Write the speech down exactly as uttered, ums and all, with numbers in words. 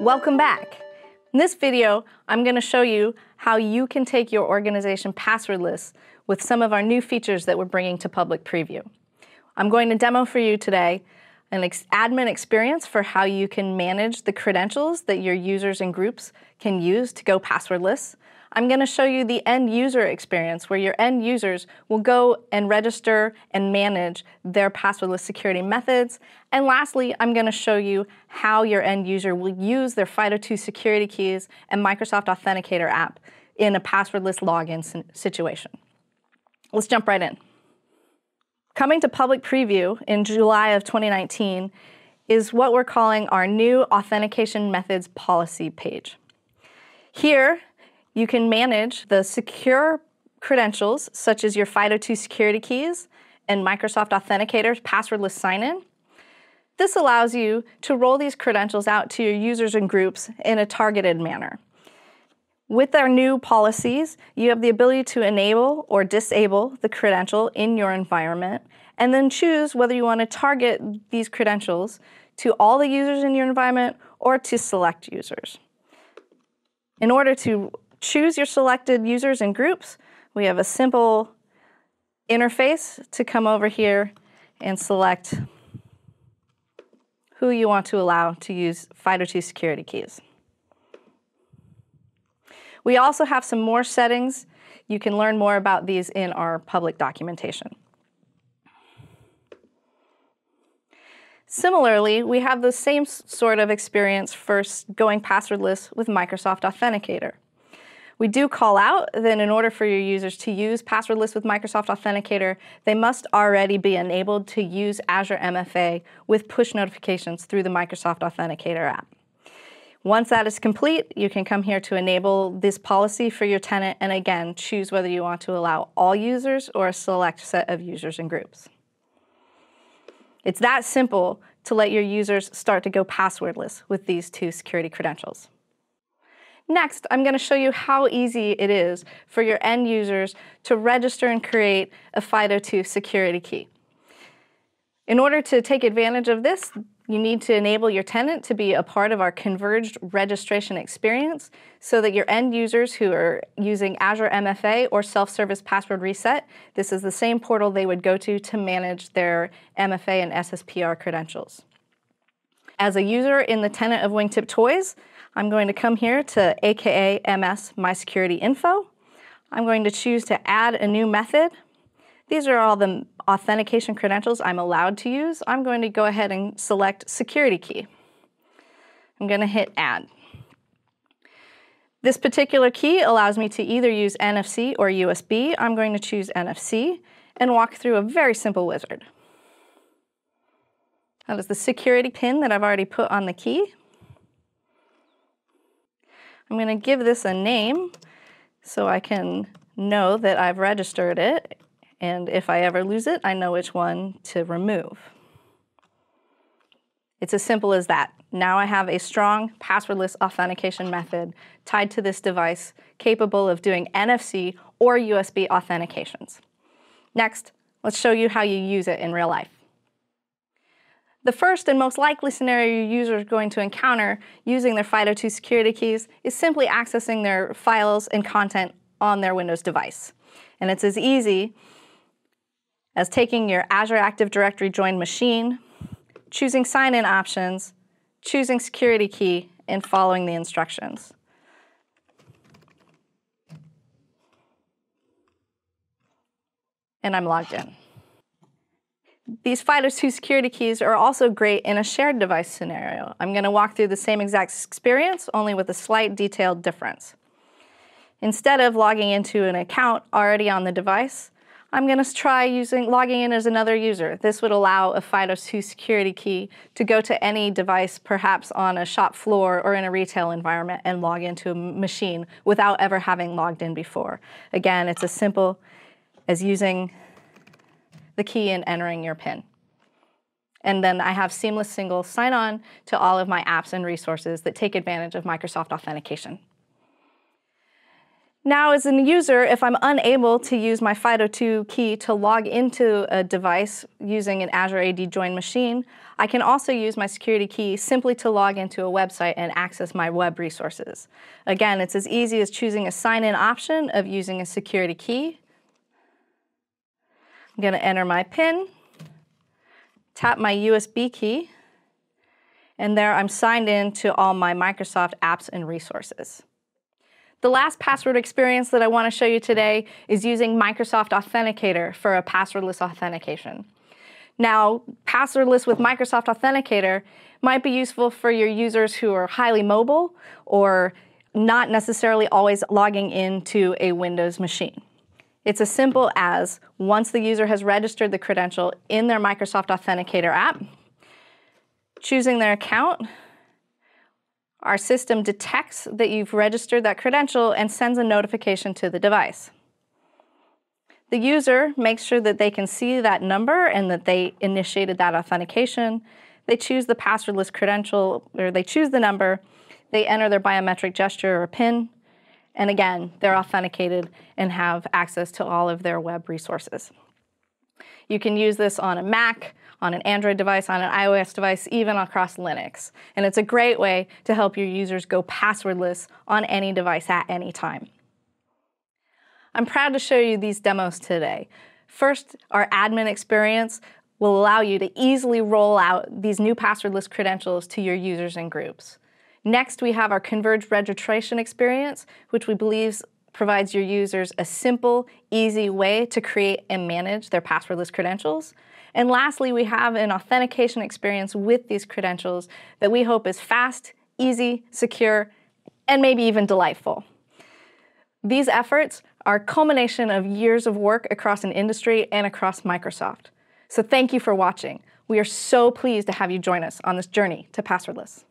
Welcome back. In this video, I'm going to show you how you can take your organization passwordless with some of our new features that we're bringing to public preview. I'm going to demo for you today an ex- admin experience for how you can manage the credentials that your users and groups can use to go passwordless. I'm going to show you the end user experience where your end users will go and register and manage their passwordless security methods. And lastly, I'm going to show you how your end user will use their phyto two security keys and Microsoft Authenticator app in a passwordless login situation. Let's jump right in. Coming to public preview in July of twenty nineteen is what we're calling our new authentication methods policy page. Here, you can manage the secure credentials, such as your phyto two security keys and Microsoft Authenticator's passwordless sign-in. This allows you to roll these credentials out to your users and groups in a targeted manner. With our new policies, you have the ability to enable or disable the credential in your environment, and then choose whether you want to target these credentials to all the users in your environment or to select users. In order to choose your selected users and groups, we have a simple interface to come over here and select who you want to allow to use phyto two security keys. We also have some more settings. You can learn more about these in our public documentation. Similarly, we have the same sort of experience first going passwordless with Microsoft Authenticator. We do call out that in order for your users to use passwordless with Microsoft Authenticator, they must already be enabled to use Azure M F A with push notifications through the Microsoft Authenticator app. Once that is complete, you can come here to enable this policy for your tenant and again, choose whether you want to allow all users or a select set of users and groups. It's that simple to let your users start to go passwordless with these two security credentials. Next, I'm going to show you how easy it is for your end users to register and create a phyto two security key. In order to take advantage of this, you need to enable your tenant to be a part of our converged registration experience so that your end users who are using Azure M F A or self-service password reset, this is the same portal they would go to to manage their M F A and S S P R credentials. As a user in the tenant of Wingtip Toys, I'm going to come here to A K A M S My Security Info. I'm going to choose to add a new method. These are all the authentication credentials I'm allowed to use. I'm going to go ahead and select security key. I'm going to hit add. This particular key allows me to either use N F C or U S B. I'm going to choose N F C and walk through a very simple wizard. That is the security pin that I've already put on the key. I'm going to give this a name so I can know that I've registered it, and if I ever lose it, I know which one to remove. It's as simple as that. Now I have a strong passwordless authentication method tied to this device capable of doing N F C or U S B authentications. Next, let's show you how you use it in real life. The first and most likely scenario your user is going to encounter using their phyto two security keys is simply accessing their files and content on their Windows device. And it's as easy as taking your Azure Active Directory joined machine, choosing sign-in options, choosing security key, and following the instructions. And I'm logged in. These phyto two security keys are also great in a shared device scenario. I'm going to walk through the same exact experience, only with a slight detailed difference. Instead of logging into an account already on the device, I'm going to try using logging in as another user. This would allow a phyto two security key to go to any device, perhaps on a shop floor or in a retail environment, and log into a machine without ever having logged in before. Again, it's as simple as using the key and entering your PIN. And then I have seamless single sign-on to all of my apps and resources that take advantage of Microsoft Authentication. Now, as a user, if I'm unable to use my FIDO two key to log into a device using an Azure A D joined machine, I can also use my security key simply to log into a website and access my web resources. Again, it's as easy as choosing a sign-in option of using a security key. I'm going to enter my PIN, tap my U S B key, and there I'm signed in to all my Microsoft apps and resources. The last password experience that I want to show you today is using Microsoft Authenticator for a passwordless authentication. Now, passwordless with Microsoft Authenticator might be useful for your users who are highly mobile or not necessarily always logging into a Windows machine. It's as simple as once the user has registered the credential in their Microsoft Authenticator app, choosing their account, our system detects that you've registered that credential and sends a notification to the device. The user makes sure that they can see that number and that they initiated that authentication. They choose the passwordless credential, or they choose the number, they enter their biometric gesture or PIN, and again, they're authenticated and have access to all of their web resources. You can use this on a Mac, on an Android device, on an iOS device, even across Linux. And it's a great way to help your users go passwordless on any device at any time. I'm proud to show you these demos today. First, our admin experience will allow you to easily roll out these new passwordless credentials to your users and groups. Next, we have our converged registration experience, which we believe provides your users a simple, easy way to create and manage their passwordless credentials. And lastly, we have an authentication experience with these credentials that we hope is fast, easy, secure, and maybe even delightful. These efforts are a culmination of years of work across an industry and across Microsoft. So thank you for watching. We are so pleased to have you join us on this journey to passwordless.